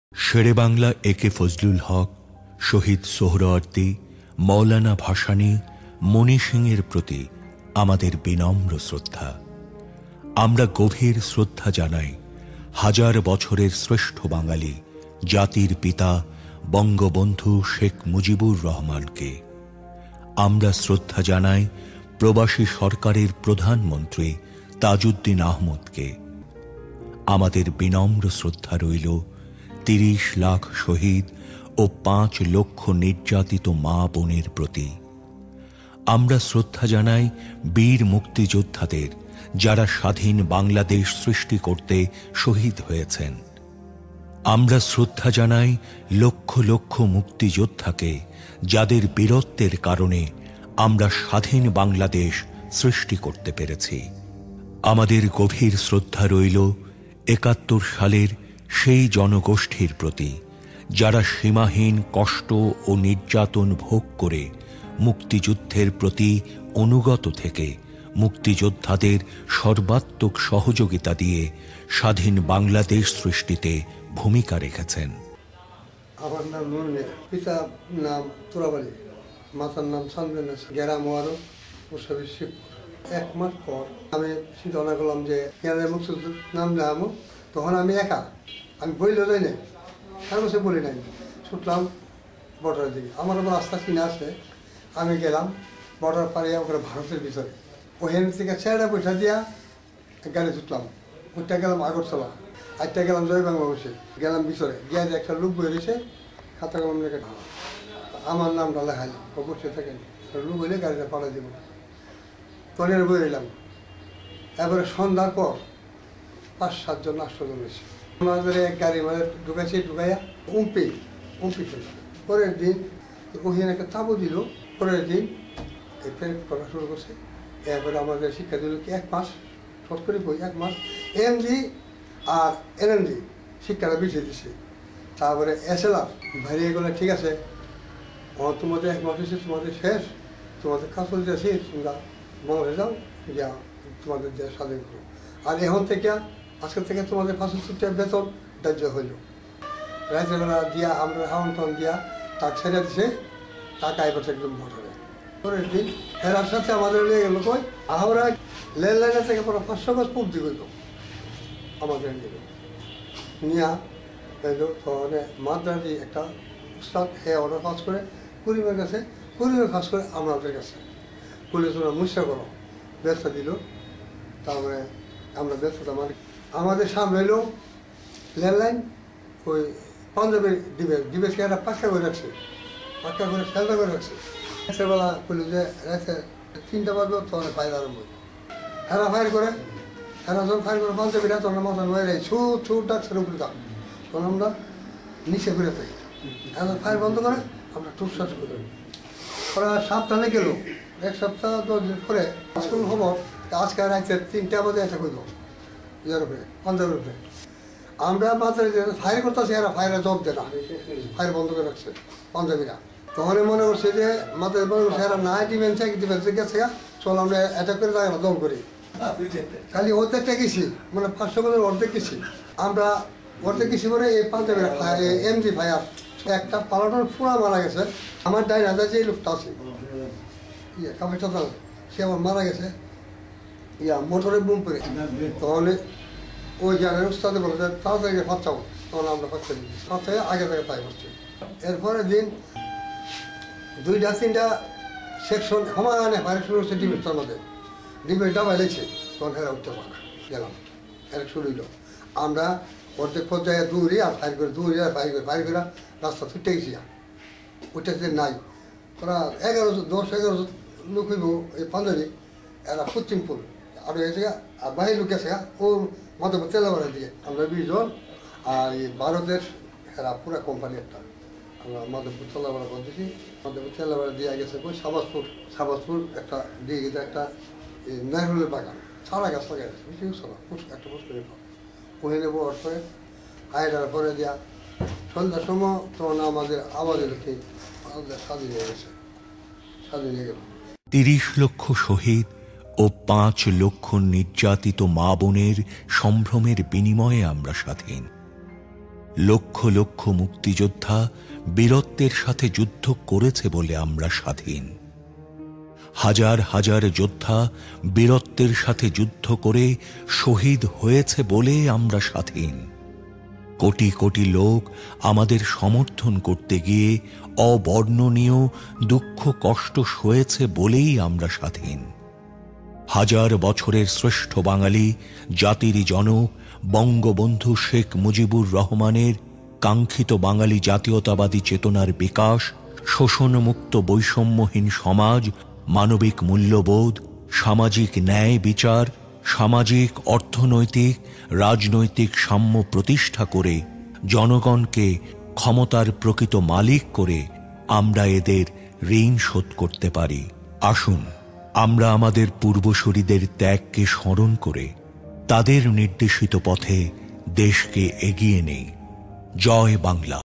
শেরেবাংলা একে ফজলুল হক, শহীদ সোহরাওয়ার্দী, মৌলানা ভাসানী, মণি সিংয়ের প্রতি আমাদের বিনম্র শ্রদ্ধা। আমরা গভীর শ্রদ্ধা জানাই হাজার বছরের শ্রেষ্ঠ বাঙালি জাতির পিতা বঙ্গবন্ধু শেখ মুজিবুর রহমানকে। আমরা শ্রদ্ধা জানাই প্রবাসী সরকারের প্রধানমন্ত্রী তাজউদ্দিন আহমদকে। আমাদের বিনম্র শ্রদ্ধা রইল ৩০ লাখ শহীদ ও ৫ লক্ষ নির্যাতিত মা বোনের প্রতি। আমরা শ্রদ্ধা জানাই বীর মুক্তিযোদ্ধাদের, যারা স্বাধীন বাংলাদেশ সৃষ্টি করতে শহীদ হয়েছেন। আমরা শ্রদ্ধা জানাই লক্ষ লক্ষ মুক্তিযোদ্ধাকে, যাদের বীরত্বের কারণে আমরা স্বাধীন বাংলাদেশ সৃষ্টি করতে পেরেছি। আমাদের গভীর শ্রদ্ধা রইল ৭১ সালের সেই জনগোষ্ঠীর প্রতি, যারা সীমাহীন কষ্ট ও নির্যাতন ভোগ করে মুক্তিযুদ্ধের প্রতি অনুগত থেকে মুক্তিযোদ্ধাদের সর্বাত্মক সহযোগিতা দিয়ে স্বাধীন বাংলাদেশ সৃষ্টিতে ভূমিকা রেখেছেন। আমার নাম নুরুল, পিতা নাম তুরাবালি, মাতার নাম সানবেনা, গ্রাম ওয়ারো মুসাফির শিবপুর। ১ মাস পর আমি চিন্তা করলাম যে মুক্তিযুদ্ধ নাম যাবো। তখন আমি একা, আমি বইলেও যাই না, তার বসে বলি নাই, ছুটলাম বর্ডারের দিকে। আমার আবার রাস্তা কিনে আসে, আমি গেলাম বর্ডার পাড়িয়ে ওখানে ভারতের ভিতরে। ওখান থেকে ছেড়ে বৈঠা দিয়া গাড়ি ছুটলাম, ওইটা গেলাম আগরতলা, আরেকটা গেলাম জয় বাংলা বসে, গেলাম ভিতরে গিয়ে একটা লোক বয়ে দিয়েছে, খাতা কলম লেখা আমার নামটা লেখাই, ও বসে থাকেন, লোক হইলে গাড়িটা পাড়া দিব। তনের বই এলাম। এবারে সন্ধ্যার পর ৫-৭ জন ৮ জন এসে আমাদের এক গাড়ি মানে ঢুকাইছে, ঢুকাইয়া উম্পি পরের দিন ওখানে একটা তাবু দিল। পরের দিন এই প্যারেড করা শুরু করছে। এরপরে আমাদের শিক্ষা দিল কি ১ মাস, শর্ট করে বই ১ মাস এমজি আর এলএমজি শিক্ষাটা বিছিয়ে দিছে। তারপরে এসএলআর ভাইরে এগুলো ঠিক আছে, তোমাদের ১ মাস এসে তোমাদের শেষ, তোমাদের কাজ চলতে আসি, তোমরা বাংলাদেশে যাও, যা তোমাদের দেশ স্বাধীন করো। আর এখন থেকে আজকে থেকে তোমাদের ৬৫ টাকা বেতন ধার্য হইল। রাতের বেলা দিয়া আমরা আমন্ত্রণ দিয়া তাকে ছেড়ে দিছে, টাকা এবার একদম ভোটারে। পরের দিন ফেরার সাথে আমাদের নিয়ে গেল কই আমরা লেন লাইনের থেকে পরে ৫০০ গজ পূর্ব দিকে হইল আমাদের নিয়া এলো। তখন মাদ্রাজি একটা উস্তাদ হে অর্ডার কাজ করে কুড়িমের কাছে, কুড়িমের কাজ করে আমাদের কাছে পুলিশ ওরা মুসা করো ব্যবসা দিল। তারপরে আমরা ব্যবসাটা মানে আমাদের সামনে এলো ল্যান্ডলাইন, ওই পাঞ্জাবের ডিবেসকে একটা পাক্কা করে রাখছে, পাক্কা করে খেলতা করে রাখছে। রাত্রেবেলা পুলিশে রাতে ৩টা বাজবে, তখন ফায়ার আরম্ভ হইল। হেরা ফায়ার করে, হেরা যখন ফায়ার করে পাঞ্জাবিরা তখন মাথা মেরে ছুট ডাকছে উপরে দাম, তখন আমরা নিচে ঘুরে থাকি। এখন ফায়ার বন্ধ করে আমরা টুকশ্বাস করে ওরা সাবধানে গেল। ১ সপ্তাহ ১০ দিন পরে স্কুল খবর আজকে রাইতে ৩টা বাজে এটা করলো ইয়ার উপরে পাঞ্জাবের উপরে। আমরা মাত্র ফায়ার করতেছি, এরা ফায়ারে জব দেয় না, ফায়ার বন্ধ করে রাখছে পাঞ্জাবিরা। তখন মনে করছে যে মাথায় মনে করছে এরা নাই ডিফেন্সে গেছে, চল আমরা অ্যাটাক করে তাই দম করি। খালি অর্ধেকটা গেছি, মানে ৫০০ গজের অর্ধেক গেছি আমরা, অর্ধেক গেছি পরে এই পাঞ্জাবিরা এমজি ফায়ার একটা পালানোর পুরা মারা গেছে। আমার ডাইন হাজার যে লোকটা আছে কাপড়টা সে আমার মারা গেছে মোটরে বুম করে। তখন ওই জায়গায় উস্তাদে বলছে তাড়াতাড়ি ফাঁচাও, তখন আমরা ফাঁচা দিচ্ছি, ফাঁচাই আগে থেকে তাই করছি। এরপরে দিন ২টা-৩টা সেকশন সমানে ফায়ার শুরু হচ্ছে ডিবেটটার মধ্যে, ডিবেট ডাবাই লেগছে, তখন হেরা উঠতে পারে গেলাম, এর শুরু হইল। আমরা অর্ধেক পর্যায়ে দৌড়ি আর ফায়ার করে, দৌড়ি আর ফায়ার করে রাস্তা ছুটে গেছি। ওইটা যে নাই ওরা ১১-১০-১১ লোক হইব এই পাঞ্জাবি, এরা পশ্চিমপুর আরও এসে আর বাহির লোক গেছে ও মাধব তেলাবাড়া দিয়ে। আমরা ২০ জন আর এই ভারতের এরা পুরা কোম্পানি একটা, আমরা মাধবপুর তেলাবাড়া বলতেছি, মাধবপুর তেলাবাড়া দিয়ে গেছে ওই সাবাসপুর একটা দিয়ে গেছে একটা নেহরুলের বাগান, সারা গাছ লাগাই গেছে, বেশি না একটা পুষ্করের ওখানে নেবো। পরে আয়টার পরে দেওয়া সন্ধ্যার সময় তখন আমাদের আওয়াজে রেখে স্বাধীন হয়ে গেছে, স্বাধীন হয়ে গেল। ৩০ লক্ষ শহীদ ও ৫ লক্ষ নির্যাতিত মা বোনের সম্ভ্রমের বিনিময়ে আমরা স্বাধীন। লক্ষ লক্ষ মুক্তিযোদ্ধা বীরত্বের সাথে যুদ্ধ করেছে বলে আমরা স্বাধীন। হাজার হাজার যোদ্ধা বীরত্বের সাথে যুদ্ধ করে শহীদ হয়েছে বলে আমরা স্বাধীন। কোটি কোটি লোক আমাদের সমর্থন করতে গিয়ে অবর্ণনীয় দুঃখ কষ্ট সয়েছে বলেই আমরা স্বাধীন। হাজার বছরের শ্রেষ্ঠ বাঙালি জাতির জনক বঙ্গবন্ধু শেখ মুজিবুর রহমানের কাঙ্ক্ষিত বাঙালি জাতীয়তাবাদী চেতনার বিকাশ, শোষণমুক্ত বৈষম্যহীন সমাজ, মানবিক মূল্যবোধ, সামাজিক ন্যায় বিচার, সামাজিক অর্থনৈতিক রাজনৈতিক সাম্য প্রতিষ্ঠা করে জনগণকে ক্ষমতার প্রকৃত মালিক করে আমরা এদের ঋণ শোধ করতে পারি। আসুন আমরা আমাদের পূর্বসূরীদের ত্যাগকে স্মরণ করে তাদের নির্দেশিত পথে দেশকে এগিয়ে নেই। জয় বাংলা।